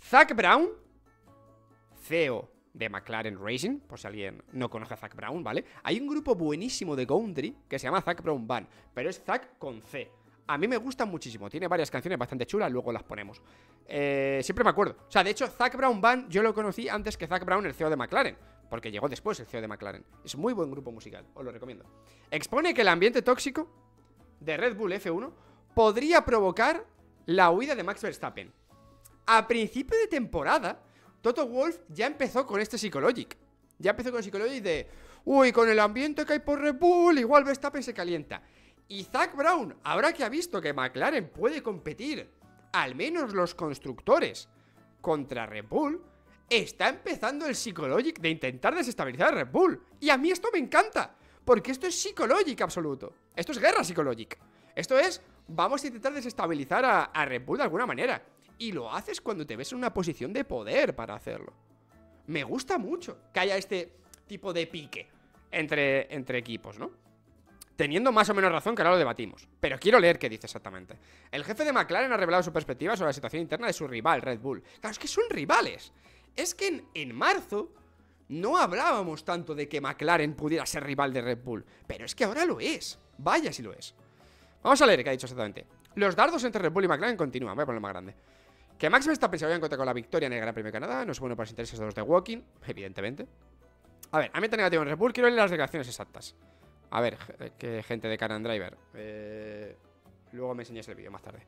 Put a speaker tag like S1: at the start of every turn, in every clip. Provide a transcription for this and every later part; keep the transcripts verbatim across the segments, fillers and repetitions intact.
S1: Zak Brown, C E O de McLaren Racing, por si alguien no conoce a Zak Brown, ¿vale? Hay un grupo buenísimo de country que se llama Zak Brown Band, pero es Zak con C. A mí me gusta muchísimo, tiene varias canciones bastante chulas, luego las ponemos. eh, Siempre me acuerdo. O sea, de hecho, Zak Brown Band yo lo conocí antes que Zak Brown, el C E O de McLaren, porque llegó después el C E O de McLaren. Es muy buen grupo musical, os lo recomiendo. Expone que el ambiente tóxico de Red Bull F uno podría provocar la huida de Max Verstappen. A principio de temporada, Toto Wolff ya empezó con este Psychologic. Ya empezó con el Psychologic de: uy, con el ambiente que hay por Red Bull, igual Verstappen se calienta. Y Zak Brown, ahora que ha visto que McLaren puede competir, al menos los constructores, contra Red Bull, está empezando el Psychologic de intentar desestabilizar a Red Bull. Y a mí esto me encanta, porque esto es Psychologic absoluto. Esto es guerra Psychologic. Esto es, vamos a intentar desestabilizar a, a Red Bull de alguna manera. Y lo haces cuando te ves en una posición de poder para hacerlo. Me gusta mucho que haya este tipo de pique entre, entre equipos, ¿no? Teniendo más o menos razón, que ahora lo debatimos. Pero quiero leer qué dice exactamente. El jefe de McLaren ha revelado su perspectiva sobre la situación interna de su rival, Red Bull. Claro, es que son rivales. Es que en, en marzo no hablábamos tanto de que McLaren pudiera ser rival de Red Bull. Pero es que ahora lo es. Vaya si lo es. Vamos a leer qué ha dicho exactamente. Los dardos entre Red Bull y McLaren continúan. Voy a ponerlo más grande. Que Max Verstappen se vaya a encontrar con la victoria en el Gran Premio de Canadá no es bueno para los intereses de los de Walking, evidentemente. A ver, ambiente negativo en Red Bull. Quiero leer las declaraciones exactas. A ver, que gente de Canan Driver. eh, Luego me enseñáis el vídeo más tarde.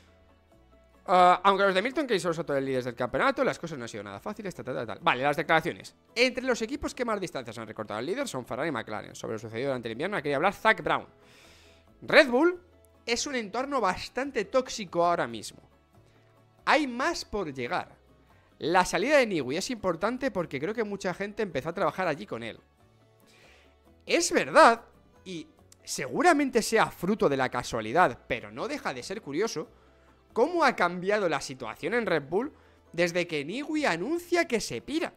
S1: uh, Aunque los de Milton Keynes son todos los líderes del campeonato, las cosas no han sido nada fáciles, tal, tal, tal. Vale, las declaraciones. Entre los equipos que más distancias han recortado al líder son Ferrari y McLaren. Sobre lo sucedido durante el invierno quería hablar Zak Brown. Red Bull es un entorno bastante tóxico ahora mismo. Hay más por llegar. La salida de Newey es importante porque creo que mucha gente empezó a trabajar allí con él. Es verdad, y seguramente sea fruto de la casualidad, pero no deja de ser curioso, cómo ha cambiado la situación en Red Bull desde que Newey anuncia que se pira.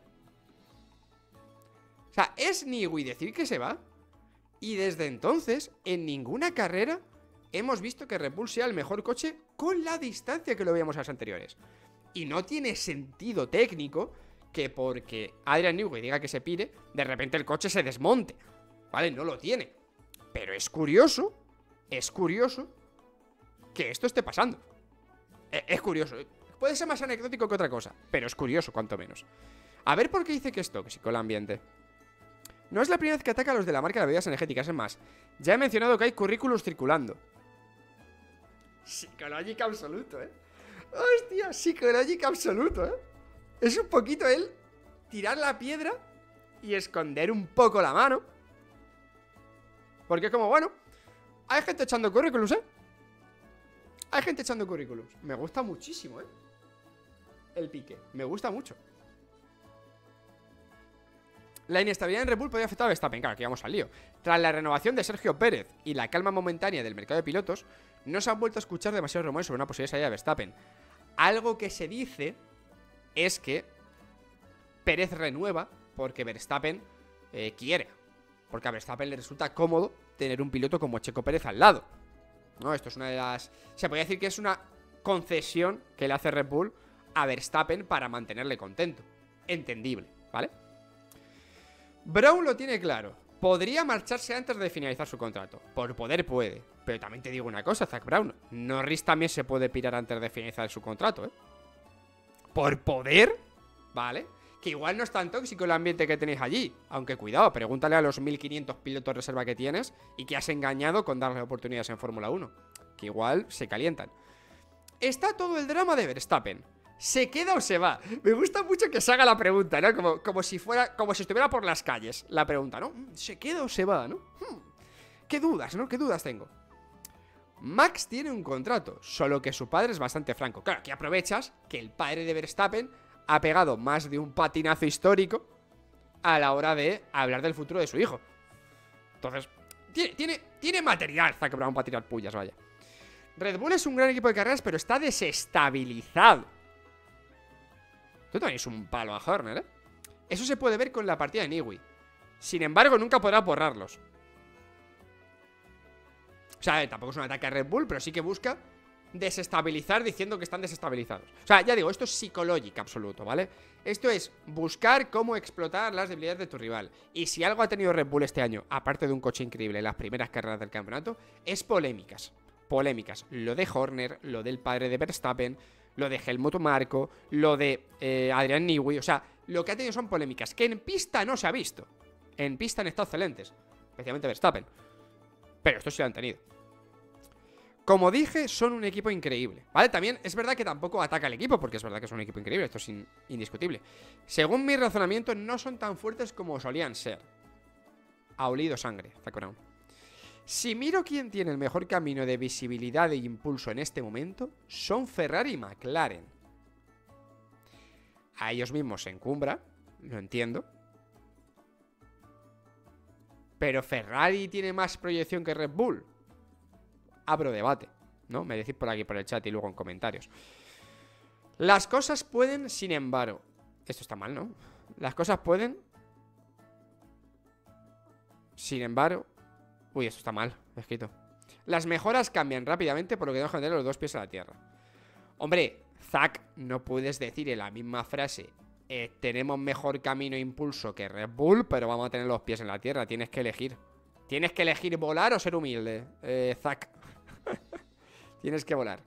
S1: O sea, es Newey decir que se va, y desde entonces, en ninguna carrera hemos visto que Red Bull sea el mejor coche con la distancia que lo veíamos a las anteriores. Y no tiene sentido técnico que porque Adrian Newey diga que se pire, de repente el coche se desmonte. ¿Vale? No lo tiene. Pero es curioso, es curioso que esto esté pasando. Es, es curioso. Puede ser más anecdótico que otra cosa, pero es curioso, cuanto menos. A ver por qué dice que es tóxico el ambiente. No es la primera vez que ataca a los de la marca de bebidas energéticas, es más, ya he mencionado que hay currículos circulando. Psicológica absoluto, ¿eh? Hostia, psicológica absoluto, ¿eh? Es un poquito él tirar la piedra y esconder un poco la mano. Porque es como, bueno, hay gente echando currículums, ¿eh? Hay gente echando currículums. Me gusta muchísimo, ¿eh? El pique, me gusta mucho. La inestabilidad en Red Bull podría afectar a Verstappen, claro, que vamos al lío. Tras la renovación de Sergio Pérez y la calma momentánea del mercado de pilotos, no se han vuelto a escuchar demasiados rumores sobre una posible salida de Verstappen. Algo que se dice es que Pérez renueva porque Verstappen eh, quiere. Porque a Verstappen le resulta cómodo tener un piloto como Checo Pérez al lado, ¿no? Esto es una de las... Se podría decir que es una concesión que le hace Red Bull a Verstappen para mantenerle contento. Entendible, ¿vale? Brown lo tiene claro. Podría marcharse antes de finalizar su contrato. Por poder puede. Pero también te digo una cosa, Zak Brown. Norris también se puede pirar antes de finalizar su contrato, ¿eh? Por poder, ¿vale? Que igual no es tan tóxico el ambiente que tenéis allí. Aunque cuidado, pregúntale a los mil quinientos pilotos de reserva que tienes y que has engañado con darles oportunidades en Fórmula uno. Que igual se calientan. Está todo el drama de Verstappen. ¿Se queda o se va? Me gusta mucho que se haga la pregunta, ¿no? Como, como si fuera, como si estuviera por las calles. La pregunta, ¿no? ¿Se queda o se va, no? Hmm. ¿Qué dudas, no? ¿Qué dudas tengo? Max tiene un contrato, solo que su padre es bastante franco. Claro, que aprovechas que el padre de Verstappen ha pegado más de un patinazo histórico a la hora de hablar del futuro de su hijo. Entonces, tiene, tiene, tiene material Zak Brown para tirar pullas, vaya. Red Bull es un gran equipo de carreras, pero está desestabilizado. Tú también es un palo a Horner, ¿eh? Eso se puede ver con la partida de Newey. Sin embargo, nunca podrá borrarlos. O sea, tampoco es un ataque a Red Bull, pero sí que busca desestabilizar diciendo que están desestabilizados. O sea, ya digo, esto es psicológico absoluto, ¿vale? Esto es buscar cómo explotar las debilidades de tu rival. Y si algo ha tenido Red Bull este año, aparte de un coche increíble en las primeras carreras del campeonato, es polémicas. Polémicas. Lo de Horner, lo del padre de Verstappen, lo de Helmut Marko, lo de eh, Adrian Newey. O sea, lo que ha tenido son polémicas que en pista no se ha visto. En pista han estado excelentes, especialmente Verstappen. Pero esto sí lo han tenido. Como dije, son un equipo increíble, ¿vale? También es verdad que tampoco ataca al equipo, porque es verdad que es un equipo increíble, esto es in indiscutible. Según mi razonamiento, no son tan fuertes como solían ser. Ha olido sangre, Zac Brown. Si miro quién tiene el mejor camino de visibilidad e impulso en este momento, son Ferrari y McLaren. A ellos mismos se encumbra, lo entiendo. Pero Ferrari tiene más proyección que Red Bull. Abro debate, ¿no? Me decís por aquí, por el chat y luego en comentarios. Las cosas pueden, sin embargo... Esto está mal, ¿no? Las cosas pueden... Sin embargo... Uy, esto está mal, escrito. Las mejoras cambian rápidamente, por lo que tengo que tener los dos pies a la tierra. Hombre, Zac, no puedes decir en la misma frase eh, tenemos mejor camino e impulso que Red Bull, pero vamos a tener los pies en la tierra. Tienes que elegir. Tienes que elegir volar o ser humilde, eh, Zac. Tienes que volar.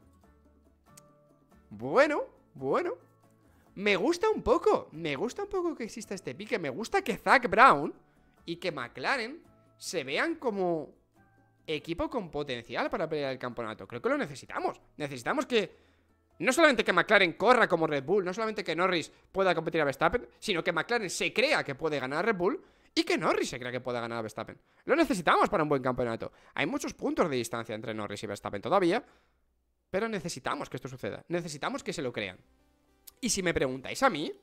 S1: Bueno, bueno. Me gusta un poco. Me gusta un poco que exista este pique. Me gusta que Zac Brown y que McLaren se vean como equipo con potencial para pelear el campeonato. Creo que lo necesitamos. Necesitamos que no solamente que McLaren corra como Red Bull, no solamente que Norris pueda competir a Verstappen, sino que McLaren se crea que puede ganar a Red Bull y que Norris se crea que pueda ganar a Verstappen. Lo necesitamos para un buen campeonato. Hay muchos puntos de distancia entre Norris y Verstappen todavía, pero necesitamos que esto suceda. Necesitamos que se lo crean. Y si me preguntáis a mí,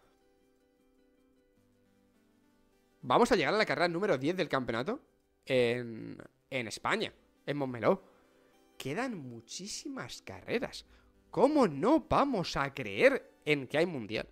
S1: vamos a llegar a la carrera número diez del campeonato en, en España, en Montmeló. Quedan muchísimas carreras. ¿Cómo no vamos a creer en que hay mundial?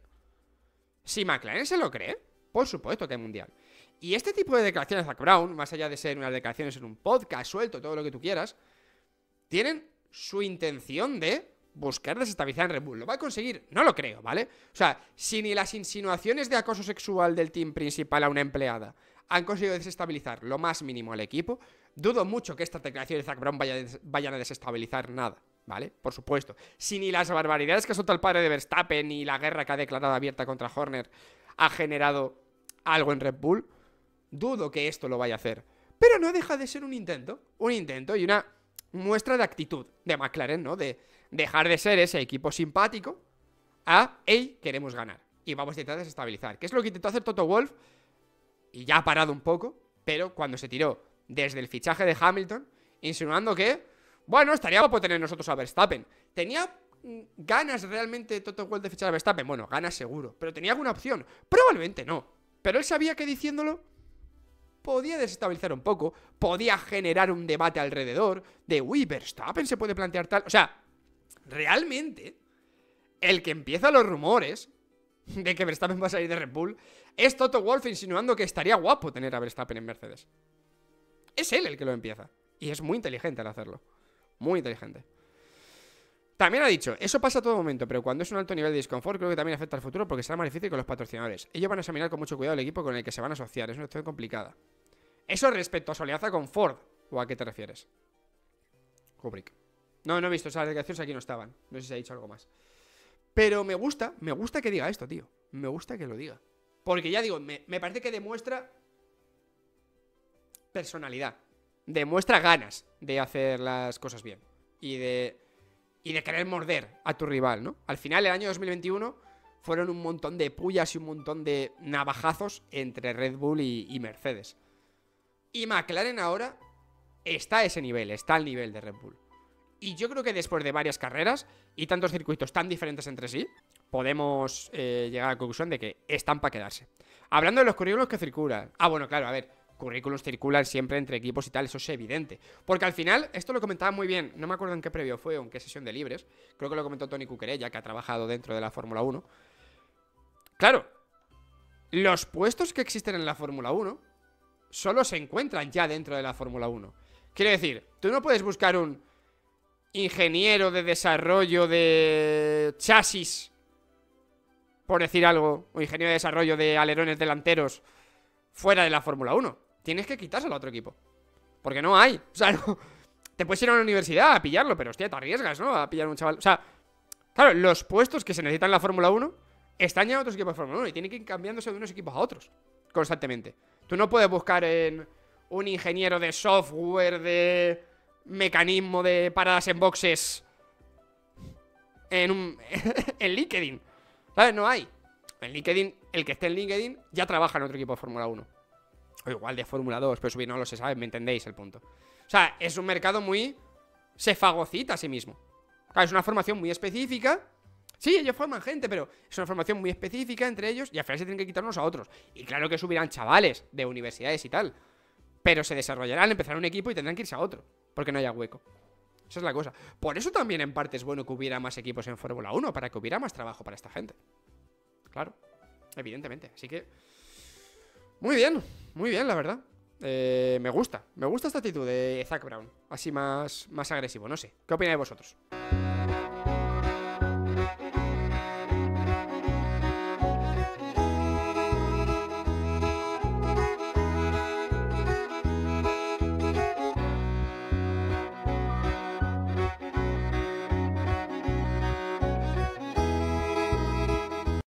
S1: Si McLaren se lo cree, por supuesto que hay mundial. Y este tipo de declaraciones de Zac Brown, más allá de ser unas declaraciones en un podcast suelto, todo lo que tú quieras, tienen su intención de buscar desestabilizar en Red Bull. ¿Lo va a conseguir? No lo creo, ¿vale? O sea, si ni las insinuaciones de acoso sexual del team principal a una empleada han conseguido desestabilizar lo más mínimo al equipo, dudo mucho que estas declaraciones de Zac Brown vaya, vayan a desestabilizar nada, ¿vale? Por supuesto. Si ni las barbaridades que ha soltado el padre de Verstappen ni la guerra que ha declarado abierta contra Horner ha generado algo en Red Bull, dudo que esto lo vaya a hacer. Pero no deja de ser un intento, un intento y una muestra de actitud de McLaren, ¿no? De dejar de ser ese equipo simpático a, hey, queremos ganar y vamos a intentar desestabilizar. Que es lo que intentó hacer Toto Wolff y ya ha parado un poco, pero cuando se tiró desde el fichaje de Hamilton, insinuando que, bueno, estaría guapo tener nosotros a Verstappen. ¿Tenía ganas realmente Toto Wolff de fichar a Verstappen? Bueno, ganas seguro, pero ¿tenía alguna opción? Probablemente no, pero él sabía que diciéndolo podía desestabilizar un poco, podía generar un debate alrededor de, uy, Verstappen se puede plantear tal. O sea, realmente, el que empieza los rumores de que Verstappen va a salir de Red Bull es Toto Wolff insinuando que estaría guapo tener a Verstappen en Mercedes. Es él el que lo empieza. Y es muy inteligente al hacerlo. Muy inteligente. También ha dicho, eso pasa a todo momento, pero cuando es un alto nivel de disconfort creo que también afecta al futuro porque será más difícil con los patrocinadores. Ellos van a examinar con mucho cuidado el equipo con el que se van a asociar. Es una situación complicada. Eso respecto a su alianza con Ford. ¿O a qué te refieres? Kubrick. No, no he visto, esas declaraciones aquí no estaban. No sé si se ha dicho algo más. Pero me gusta, me gusta que diga esto, tío. Me gusta que lo diga. Porque ya digo, me, me parece que demuestra personalidad. Demuestra ganas de hacer las cosas bien. Y de... Y de querer morder a tu rival, ¿no? Al final, el año dos mil veintiuno fueron un montón de pullas y un montón de navajazos entre Red Bull y, y Mercedes. Y McLaren ahora está a ese nivel, está al nivel de Red Bull. Y yo creo que después de varias carreras y tantos circuitos tan diferentes entre sí, podemos eh, llegar a la conclusión de que están para quedarse. Hablando de los currículos que circulan. Ah, bueno, claro, a ver. Currículos circulan siempre entre equipos y tal, eso es evidente. Porque al final, esto lo comentaba muy bien, no me acuerdo en qué previo fue o en qué sesión de libres. Creo que lo comentó Tony Cuquerella, que ha trabajado dentro de la Fórmula uno. Claro, los puestos que existen en la Fórmula uno solo se encuentran ya dentro de la Fórmula uno. Quiero decir, tú no puedes buscar un ingeniero de desarrollo de chasis, por decir algo, o ingeniero de desarrollo de alerones delanteros fuera de la Fórmula uno. Tienes que quitárselo a otro equipo. Porque no hay. O sea, no. Te puedes ir a una universidad a pillarlo, pero hostia, te arriesgas, ¿no? A pillar a un chaval. O sea, claro, los puestos que se necesitan en la Fórmula uno están ya en otros equipos de Fórmula uno y tienen que ir cambiándose de unos equipos a otros constantemente. Tú no puedes buscar en un ingeniero de software, de mecanismo de paradas en boxes en un en LinkedIn. ¿Sabes? No hay. En LinkedIn, el que esté en LinkedIn ya trabaja en otro equipo de Fórmula uno. O igual de Fórmula dos, pero subir no lo se sabe, ¿me entendéis el punto? O sea, es un mercado muy... se fagocita a sí mismo. Claro, es una formación muy específica. Sí, ellos forman gente, pero es una formación muy específica entre ellos y al final se tienen que quitar unos a otros. Y claro que subirán chavales de universidades y tal, pero se desarrollarán, empezarán un equipo y tendrán que irse a otro, porque no haya hueco. Esa es la cosa. Por eso también en parte es bueno que hubiera más equipos en Fórmula uno, para que hubiera más trabajo para esta gente. Claro, evidentemente. Así que... muy bien, muy bien, la verdad. Eh, me gusta, me gusta esta actitud de Zak Brown. Así más, más agresivo, no sé. ¿Qué opináis vosotros?